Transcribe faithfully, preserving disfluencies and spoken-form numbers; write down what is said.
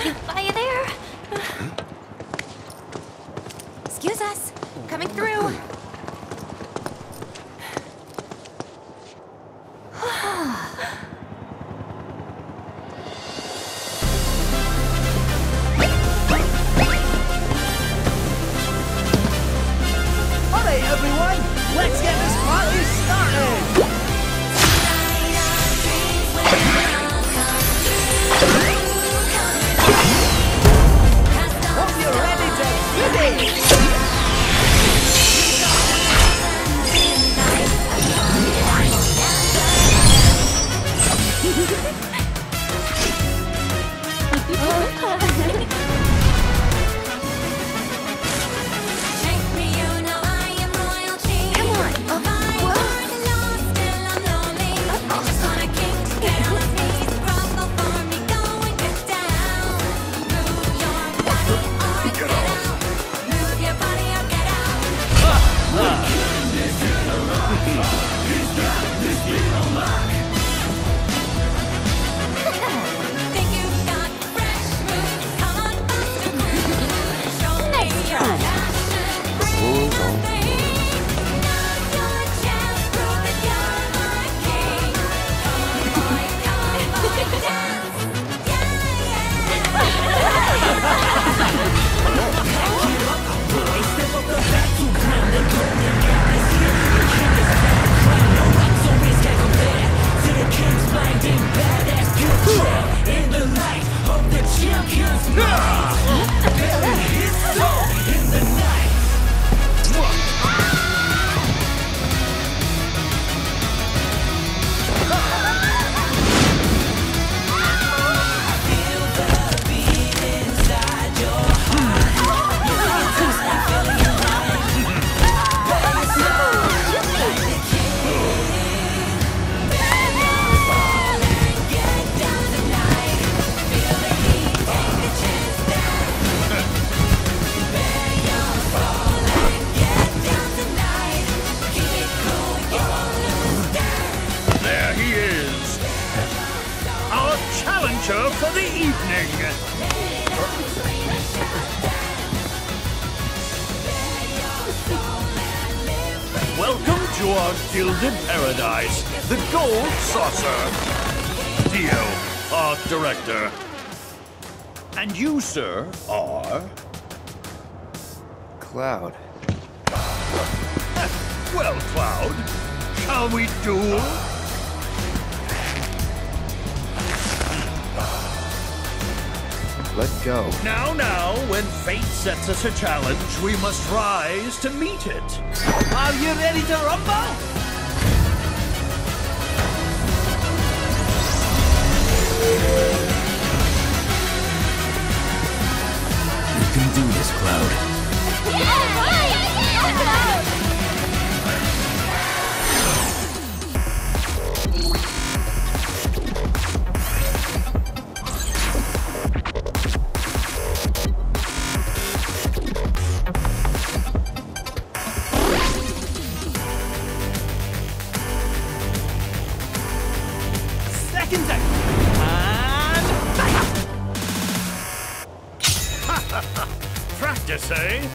Are you there? Excuse us. Coming through. Alright, everyone, let's get this party started! Hope you're ready to goodie! For the evening. Welcome to our gilded paradise, the Gold Saucer. Dio, art director. And you, sir, are... Cloud. Well, Cloud, shall we duel? Let go. Now, now, when fate sets us a challenge, we must rise to meet it. Are you ready to rumble?